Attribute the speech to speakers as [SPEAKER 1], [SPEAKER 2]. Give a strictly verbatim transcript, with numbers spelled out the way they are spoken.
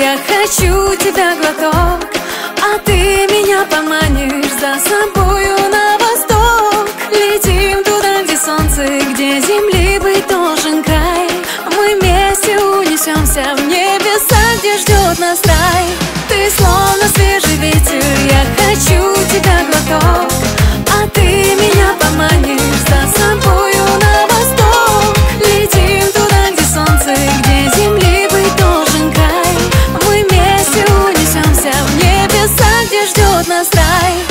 [SPEAKER 1] я хочу тебя глоток, а ты меня поманишь за собою на восток. Летим туда, где солнце, где земли быть должен край. Мы вместе унесемся в небеса, где ждет нас рай. Ты словно свежий ветер, я хочу тебя глоток, а ты меня поманишь за собою на восток. Летим туда, где солнце, где земли быть должен край. Мы вместе унесемся в небеса, где ждет нас рай.